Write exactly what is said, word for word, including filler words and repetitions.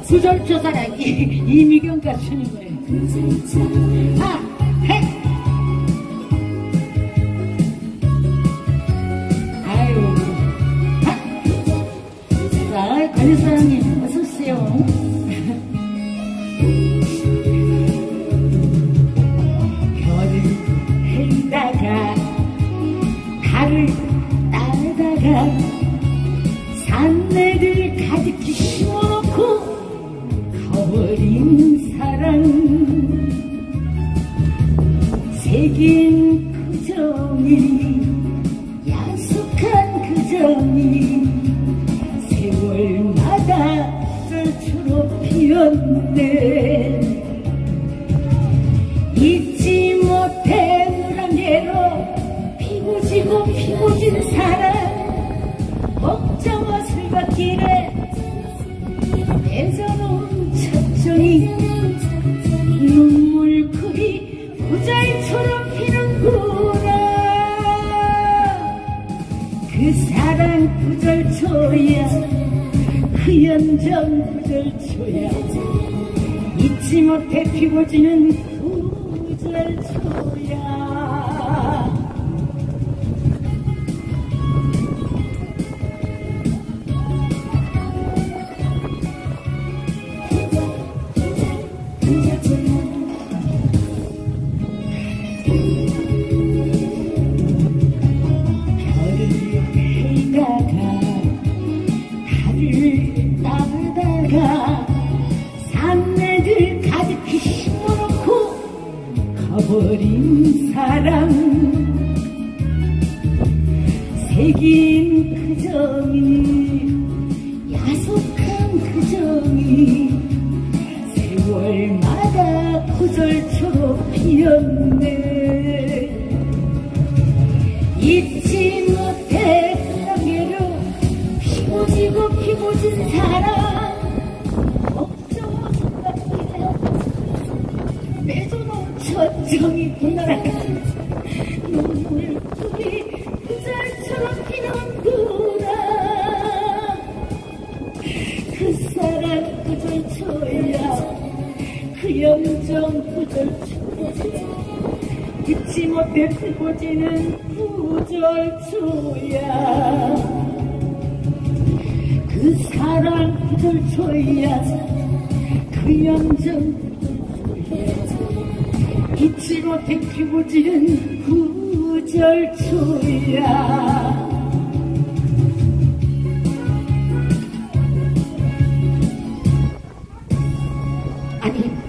구절초 사랑 이미경 가수님 노래. 아, 해. 아유, 아. 자, 관리사랑님 어서 오세요. 별을 헤다가 달을 따다가 산내들 가득히 심어놓고 가버린 사랑 색인 그 정이 야속한 그 정이 세월마다 쩔처럼 피었네. 잊지 못해 물안개로 피고 지고 피고 진 사랑 먹자와 술밭길에 맺어놓은 첫정이 눈물코리 부자이처럼 피는구나. 그 사랑 구절초야 그 연정 구절초야 잊지 못해 피고 지는 구절초야. 별을 헤다가 달을 따다가 산내들 가득히 심어놓고 가버린 사랑 색인 그 정이 야속한 그 정이 세월마다 구절초로 피었네. 잊지 못해 그랑개로 피고 지고 피고 진 사랑 걱정과 생각에 맺어놓은 첫정이 분날아가 눈물줄이 구절처럼 피는구나. 그 사랑 구절초야 그 염정 구절초야 잊지 못해 피고 지는 구절초야. 그 사랑 구절초야 그 염정 구절초야 잊지 못해 피고 지는 구절초야. 아니